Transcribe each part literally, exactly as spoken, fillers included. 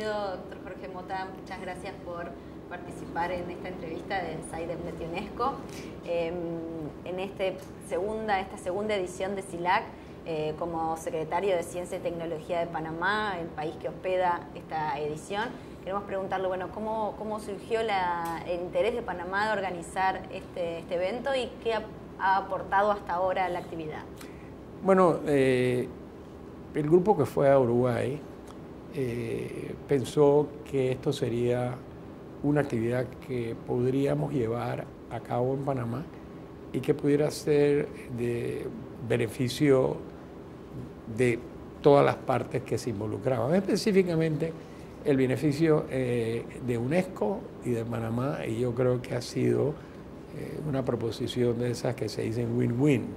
bienvenido, doctor Jorge Mota. Muchas gracias por participar en esta entrevista de SciDevNet UNESCO. Eh, en este segunda, esta segunda edición de SILAC, eh, como secretario de Ciencia y Tecnología de Panamá, el país que hospeda esta edición, queremos preguntarle, bueno, ¿cómo, cómo surgió la, el interés de Panamá de organizar este, este evento y qué ha, ha aportado hasta ahora a la actividad? Bueno, eh, el grupo que fue a Uruguay eh, pensó que esto sería una actividad que podríamos llevar a cabo en Panamá y que pudiera ser de beneficio de todas las partes que se involucraban, específicamente el beneficio eh, de UNESCO y de Panamá, y yo creo que ha sido eh, una proposición de esas que se dicen win-win. Mm.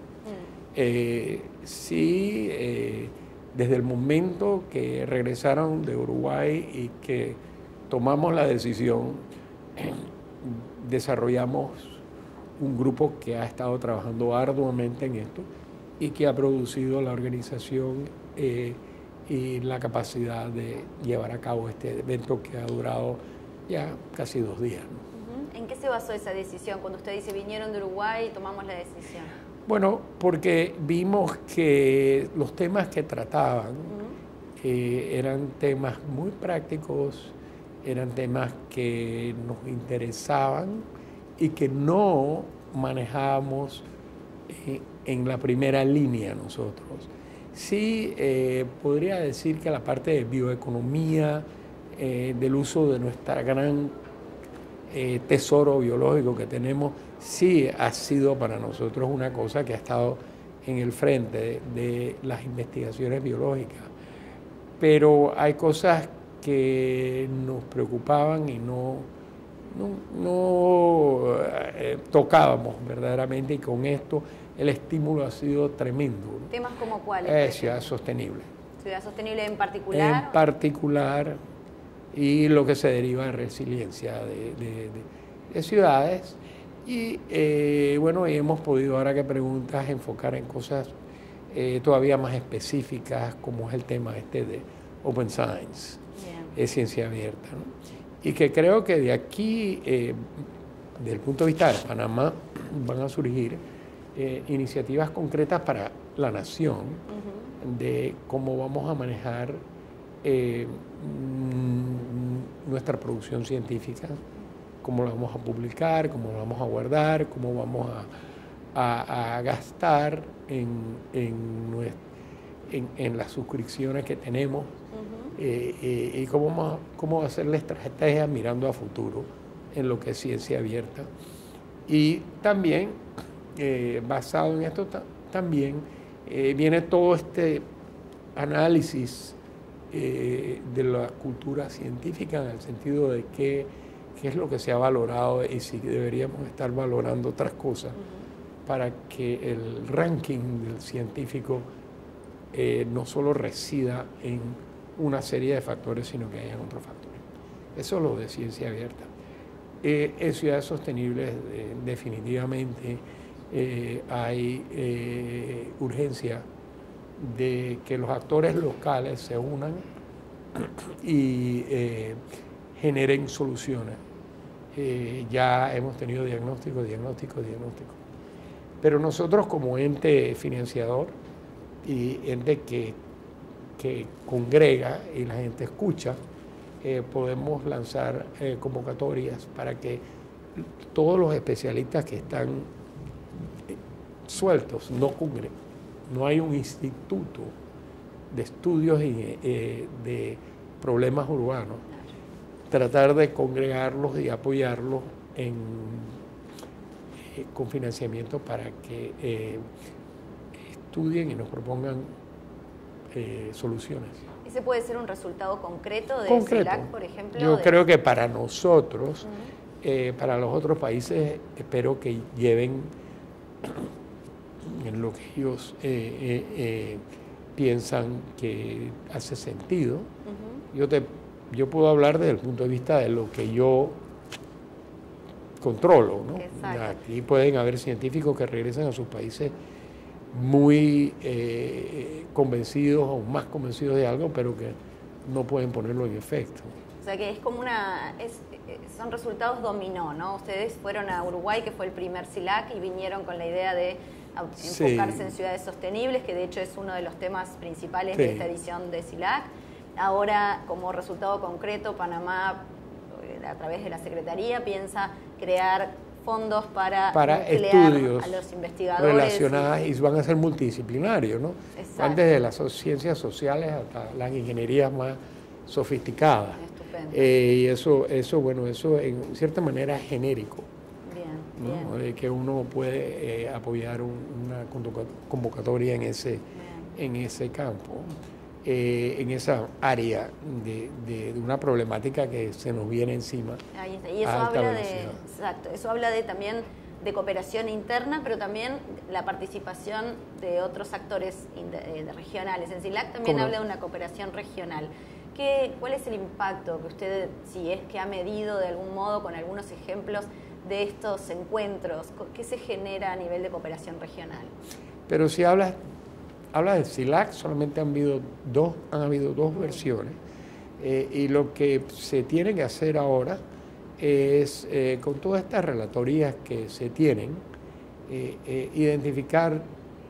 Eh, sí, eh, desde el momento que regresaron de Uruguay y que tomamos la decisión, eh, desarrollamos un grupo que ha estado trabajando arduamente en esto y que ha producido la organización eh, y la capacidad de llevar a cabo este evento que ha durado ya casi dos días, ¿no? Uh-huh. ¿En qué se basó esa decisión? Cuando usted dice vinieron de Uruguay y tomamos la decisión. Bueno, porque vimos que los temas que trataban uh-huh. eh, eran temas muy prácticos, eran temas que nos interesaban y que no manejábamos eh, en la primera línea nosotros. Sí, eh, podría decir que la parte de bioeconomía, eh, del uso de nuestra gran eh, tesoro biológico que tenemos, sí ha sido para nosotros una cosa que ha estado en el frente de, de las investigaciones biológicas. Pero hay cosas que nos preocupaban y no, no, no eh, tocábamos verdaderamente, y con esto el estímulo ha sido tremendo. ¿Temas como cuáles? Eh, ciudad sostenible. ¿Ciudad sostenible en particular? En particular, y lo que se deriva de resiliencia de, de, de, de ciudades. Y eh, bueno, y hemos podido, ahora que preguntas, enfocar en cosas eh, todavía más específicas, como es el tema este de Open Science, es ciencia abierta, ¿no? Y que creo que de aquí, eh, desde el punto de vista de Panamá, van a surgir eh, iniciativas concretas para la nación, uh-huh. de cómo vamos a manejar eh, nuestra producción científica, cómo la vamos a publicar, cómo la vamos a guardar, cómo vamos a, a, a gastar en, en, nuestra, en, en las suscripciones que tenemos. Eh, eh, y cómo, vamos, cómo hacer la estrategia mirando a futuro en lo que es ciencia abierta. Y también, eh, basado en esto, ta también eh, viene todo este análisis eh, de la cultura científica, en el sentido de qué, qué es lo que se ha valorado y si deberíamos estar valorando otras cosas, uh-huh. para que el ranking del científico eh, no solo resida en una serie de factores, sino que hayan otros factores. Eso es lo de ciencia abierta. Eh, en ciudades sostenibles, eh, definitivamente eh, hay eh, urgencia de que los actores locales se unan y eh, generen soluciones. Eh, ya hemos tenido diagnóstico, diagnóstico, diagnóstico. Pero nosotros, como ente financiador y ente que que congrega y la gente escucha, eh, podemos lanzar eh, convocatorias para que todos los especialistas que están sueltos, no congregan. No hay un instituto de estudios y, eh, de problemas urbanos. Tratar de congregarlos y apoyarlos en, eh, con financiamiento para que eh, estudien y nos propongan Eh, soluciones. ¿Ese puede ser un resultado concreto de Concreto. SILAC, por ejemplo? Yo de... creo que para nosotros, uh-huh. eh, para los otros países, espero que lleven en lo que ellos eh, eh, eh, piensan que hace sentido. Uh-huh. Yo, te, yo puedo hablar desde el punto de vista de lo que yo controlo, ¿no? Aquí pueden haber científicos que regresan a sus países muy eh, convencidos o más convencidos de algo, pero que no pueden ponerlo en efecto. O sea que es como una, es, son resultados dominó, ¿no? Ustedes fueron a Uruguay, que fue el primer SILAC, y vinieron con la idea de enfocarse sí. en ciudades sostenibles, que de hecho es uno de los temas principales sí. de esta edición de SILAC. Ahora, como resultado concreto, Panamá, a través de la Secretaría, piensa crear fondos para, para estudios a los investigadores relacionados y, y van a ser multidisciplinarios, ¿no? Exacto. Van desde las ciencias sociales hasta las ingenierías más sofisticadas. Estupendo. Eh, y eso, eso, bueno, eso en cierta manera es genérico. Bien, ¿no? bien. De que uno puede eh, apoyar un, una convocatoria en ese, en ese campo, eh, en esa área de, de, de una problemática que se nos viene encima. Ahí está. Y eso habla de, exacto, eso habla de también de cooperación interna, pero también la participación de otros actores de, de regionales. En SILAC también habla de una cooperación regional. ¿Qué, ¿Cuál es el impacto que usted, si es que ha medido de algún modo con algunos ejemplos de estos encuentros? ¿Qué se genera a nivel de cooperación regional? Pero si hablas, hablas de SILAC, solamente han habido dos, han habido dos mm. versiones. Eh, y lo que se tiene que hacer ahora es, eh, con todas estas relatorías que se tienen, eh, eh, identificar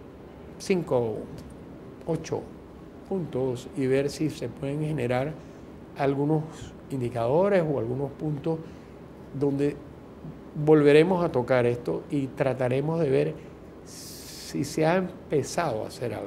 cinco, ocho puntos y ver si se pueden generar algunos indicadores o algunos puntos donde volveremos a tocar esto y trataremos de ver si se ha empezado a hacer algo.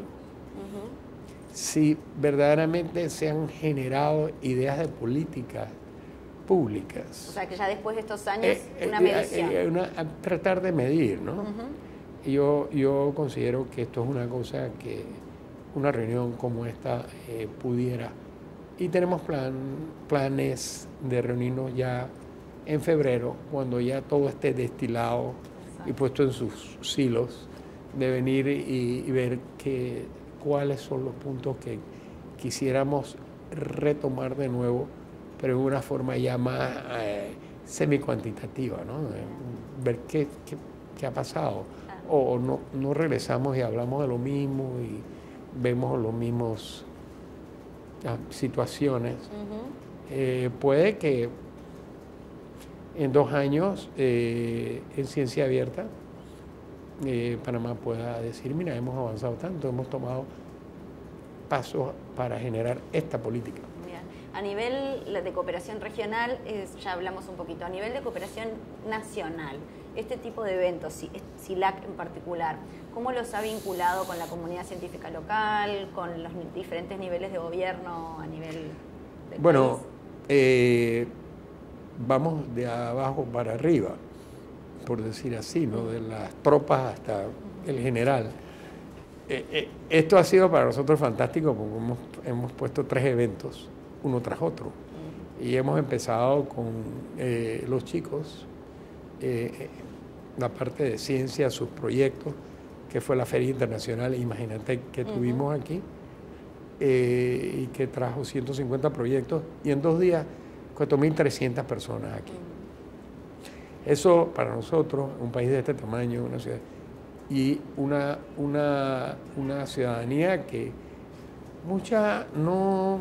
Uh-huh. Si verdaderamente se han generado ideas de políticas públicas. O sea, que ya después de estos años, eh, una eh, medición. Eh, una, tratar de medir, ¿no? Uh-huh. Yo, yo considero que esto es una cosa que una reunión como esta eh, pudiera. Y tenemos plan, planes de reunirnos ya en febrero, cuando ya todo esté destilado Exacto. y puesto en sus silos, de venir y, y ver que, cuáles son los puntos que quisiéramos retomar de nuevo, pero en una forma ya más eh, semi-cuantitativa, ¿no? Ver qué, qué, qué ha pasado. O no, no regresamos y hablamos de lo mismo y vemos los mismos ah, situaciones. Uh-huh. Eh, puede que en dos años eh, en Ciencia Abierta eh, Panamá pueda decir, mira, hemos avanzado tanto, hemos tomado pasos para generar esta política. Bien. A nivel de cooperación regional, es, ya hablamos un poquito, a nivel de cooperación nacional, este tipo de eventos, SILAC en particular, ¿cómo los ha vinculado con la comunidad científica local, con los diferentes niveles de gobierno a nivel del Bueno, país? Eh, vamos de abajo para arriba, por decir así, ¿no? De las tropas hasta el general. Eh, eh, esto ha sido para nosotros fantástico porque hemos, hemos puesto tres eventos, uno tras otro. Y hemos empezado con eh, los chicos, eh, la parte de ciencia, sus proyectos, que fue la Feria Internacional, imagínate, que uh-huh. tuvimos aquí, eh, y que trajo ciento cincuenta proyectos, y en dos días cuatro mil trescientas personas aquí. Uh-huh. Eso para nosotros, un país de este tamaño, una ciudad, y una, una, una ciudadanía que mucha no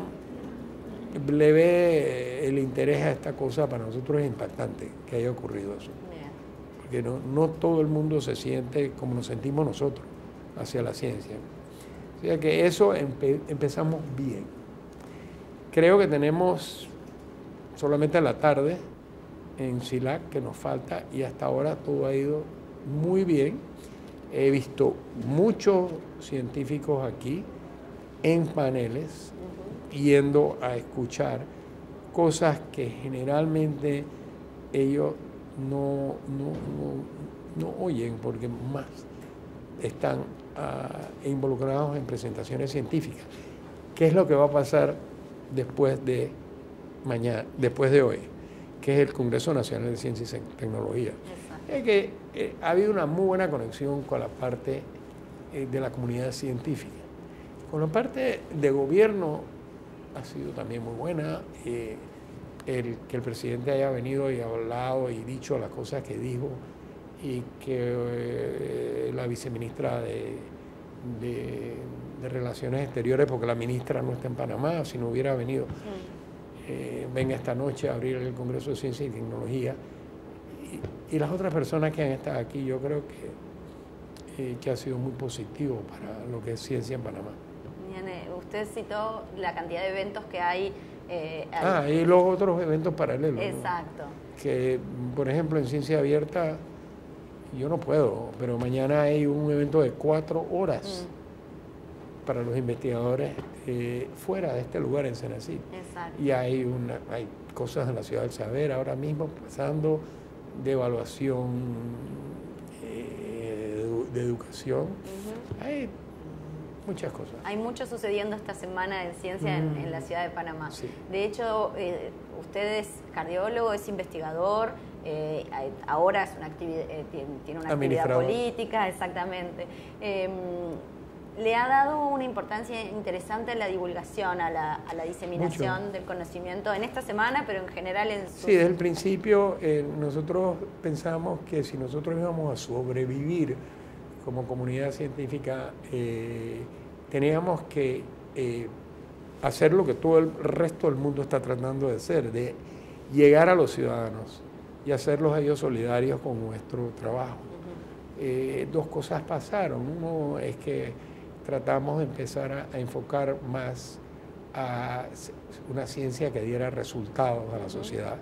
le ve el interés a esta cosa, para nosotros es impactante que haya ocurrido eso. Porque no, no todo el mundo se siente como nos sentimos nosotros hacia la ciencia. O sea que eso empe, empezamos bien. Creo que tenemos solamente a la tarde en SILAC que nos falta y hasta ahora todo ha ido muy bien. He visto muchos científicos aquí en paneles uh-huh. yendo a escuchar cosas que generalmente ellos no, no, no, no oyen porque más están uh, involucrados en presentaciones científicas. ¿Qué es lo que va a pasar después de mañana, después de hoy? Que es el Congreso Nacional de Ciencia y Tecnología. Exacto. Es que eh, ha habido una muy buena conexión con la parte eh, de la comunidad científica. Con la parte de gobierno ha sido también muy buena. Eh, el que el presidente haya venido y hablado y dicho las cosas que dijo y que eh, la viceministra de, de, de Relaciones Exteriores, porque la ministra no está en Panamá, si no hubiera venido, mm. eh, venga esta noche a abrir el Congreso de Ciencia y Tecnología. Y, y las otras personas que han estado aquí, yo creo que, eh, que ha sido muy positivo para lo que es ciencia en Panamá. Bien, eh, usted citó la cantidad de eventos que hay. Eh, ah, y los otros eventos paralelos. Exacto. ¿No? Que, por ejemplo, en Ciencia Abierta, yo no puedo, pero mañana hay un evento de cuatro horas mm. para los investigadores eh, fuera de este lugar en Senacid. Exacto. Y hay, una, hay cosas en la Ciudad del Saber ahora mismo pasando de evaluación, eh, de, de educación. Uh-huh. Hay muchas cosas. Hay mucho sucediendo esta semana en ciencia mm. en, en la ciudad de Panamá. Sí. De hecho, eh, usted es cardiólogo, es investigador, eh, ahora es una actividad, eh, tiene, tiene una actividad política, exactamente. Eh, le ha dado una importancia interesante a la divulgación, a la, a la diseminación mucho. Del conocimiento en esta semana, pero en general en su... Sí, desde el principio eh, nosotros pensamos que si nosotros íbamos a sobrevivir como comunidad científica, eh, teníamos que eh, hacer lo que todo el resto del mundo está tratando de hacer, de llegar a los ciudadanos y hacerlos a ellos solidarios con nuestro trabajo. Uh-huh. eh, dos cosas pasaron. Uno es que tratamos de empezar a, a enfocar más a una ciencia que diera resultados a la uh-huh. sociedad.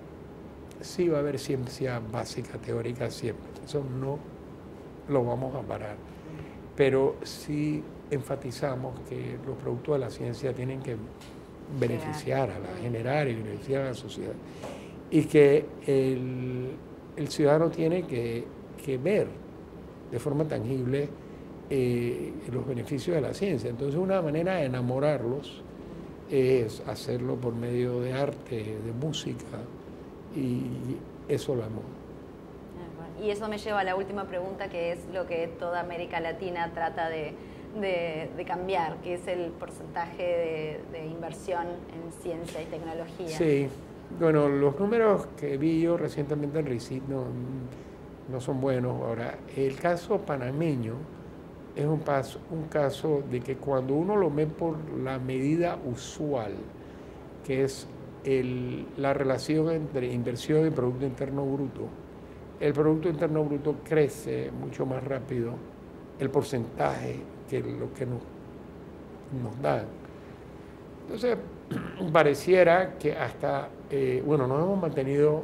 Sí va a haber ciencia básica, teórica siempre, eso no lo vamos a parar, pero sí enfatizamos que los productos de la ciencia tienen que beneficiar a la, generar y beneficiar a la sociedad, y que el, el ciudadano tiene que, que ver de forma tangible eh, los beneficios de la ciencia. Entonces una manera de enamorarlos es hacerlo por medio de arte, de música, y eso lo hemos. Y eso me lleva a la última pregunta, que es lo que toda América Latina trata de, de, de cambiar, que es el porcentaje de, de inversión en ciencia y tecnología. Sí, bueno, los números que vi yo recientemente en RICIT no, no son buenos. Ahora, el caso panameño es un, paso, un caso de que cuando uno lo ve por la medida usual, que es el, la relación entre inversión y Producto Interno Bruto, el Producto Interno Bruto crece mucho más rápido, el porcentaje que lo que nos, nos dan. Entonces, pareciera que hasta, eh, bueno, nos hemos mantenido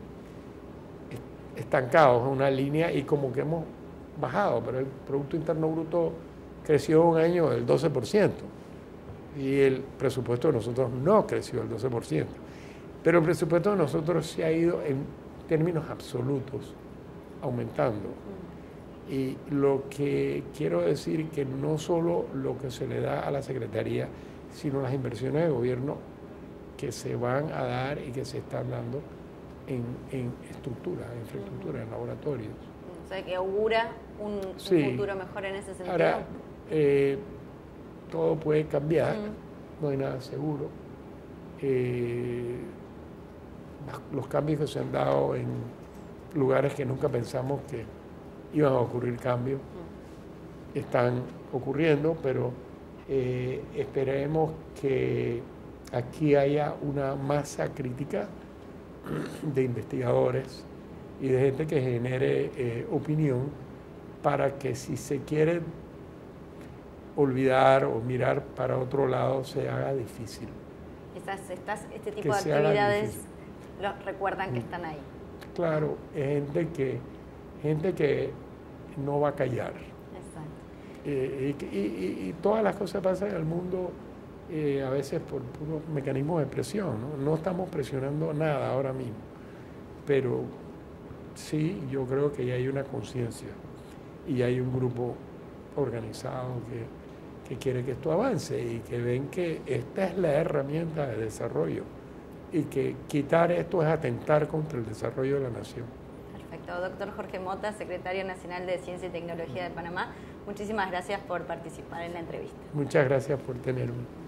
estancados en una línea y como que hemos bajado, pero el Producto Interno Bruto creció un año del doce por ciento y el presupuesto de nosotros no creció el doce por ciento, pero el presupuesto de nosotros se ha ido en términos absolutos aumentando. Y lo que quiero decir que no solo lo que se le da a la Secretaría, sino las inversiones de gobierno que se van a dar y que se están dando en, en estructura, en infraestructura, en laboratorios. O sea, que augura un, sí. un futuro mejor en ese sentido. Ahora, eh, todo puede cambiar, mm. no hay nada seguro. Eh, los cambios que se han dado en lugares que nunca pensamos que iban a ocurrir cambios, mm. están ocurriendo, pero eh, esperemos que aquí haya una masa crítica de investigadores y de gente que genere eh, opinión para que si se quiere olvidar o mirar para otro lado se haga difícil. Estas, estas, este tipo de actividades los recuerdan que están ahí. Claro, es gente que, gente que no va a callar. Exacto. Eh, y, y, y todas las cosas pasan en el mundo eh, a veces por puros mecanismos de presión, ¿no? No estamos presionando nada ahora mismo, pero sí, yo creo que ya hay una conciencia y hay un grupo organizado que, que quiere que esto avance y que ven que esta es la herramienta de desarrollo y que quitar esto es atentar contra el desarrollo de la nación. Perfecto. Doctor Jorge Mota, Secretario Nacional de Ciencia y Tecnología de Panamá, muchísimas gracias por participar en la entrevista. Muchas gracias por tenerme.